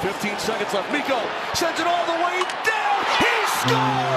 15 seconds left. Mikko sends it all the way down. He scores!